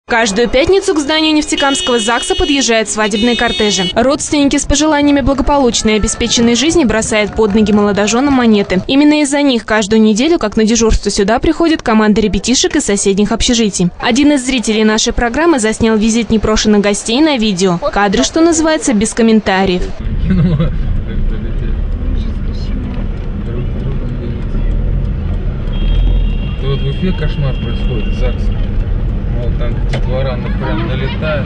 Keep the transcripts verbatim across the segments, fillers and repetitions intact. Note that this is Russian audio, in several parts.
Каждую пятницу к зданию Нефтекамского ЗАГСа подъезжают свадебные кортежи. Родственники с пожеланиями благополучной и обеспеченной жизни бросают под ноги молодоженам монеты. Именно из-за них каждую неделю, как на дежурство, сюда приходит команда ребятишек из соседних общежитий. Один из зрителей нашей программы заснял визит непрошенных гостей на видео. Кадры, что называется, без комментариев. Вот в Уфе кошмар происходит в ЗАГСе. Вот там детвора прям налетают.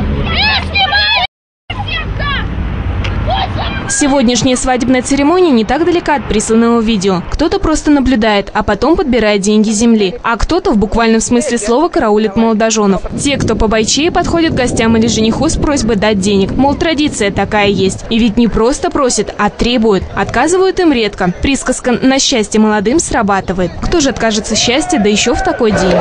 Сегодняшняя свадебная церемония не так далека от присланного видео. Кто-то просто наблюдает, а потом подбирает деньги земли. А кто-то в буквальном смысле слова караулит молодоженов. Те, кто побойчее, подходят к гостям или жениху с просьбой дать денег. Мол, традиция такая есть. И ведь не просто просят, а требуют. Отказывают им редко. Присказка «на счастье молодым» срабатывает. Кто же откажется счастья, да еще в такой день?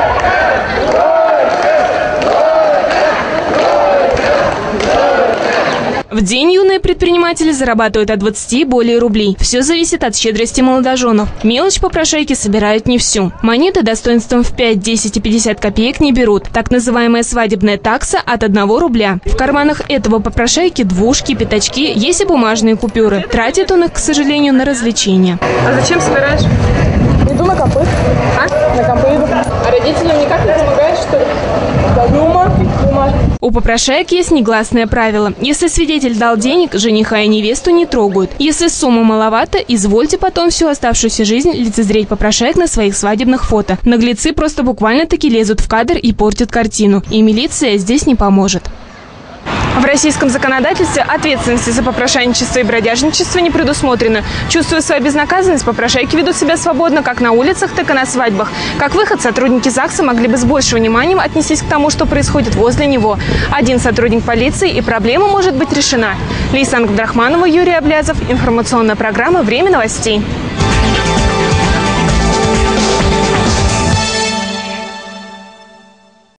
В день юные предприниматели зарабатывают от двадцати и более рублей. Все зависит от щедрости молодоженов. Мелочь попрошайки собирают не всю. Монеты достоинством в пять, десять и пятьдесят копеек не берут. Так называемая свадебная такса от одного рубля. В карманах этого попрошайки двушки, пятачки, есть и бумажные купюры. Тратит он их, к сожалению, на развлечения. А зачем собираешь? Иду на компы. А? На компы иду. А родителям никак не помогаешь, что ли? Дума. Дума. У попрошаек есть негласное правило. Если свидетель дал денег, жениха и невесту не трогают. Если сумма маловато, извольте потом всю оставшуюся жизнь лицезреть попрошаек на своих свадебных фото. Наглецы просто буквально-таки лезут в кадр и портят картину. И милиция здесь не поможет. В российском законодательстве ответственности за попрошайничество и бродяжничество не предусмотрено. Чувствуя свою безнаказанность, попрошайки ведут себя свободно как на улицах, так и на свадьбах. Как выход, сотрудники ЗАГСа могли бы с большим вниманием отнестись к тому, что происходит возле него. Один сотрудник полиции, и проблема может быть решена. Лейсан Габдрахманова, Юрий Аблязов. Информационная программа «Время новостей».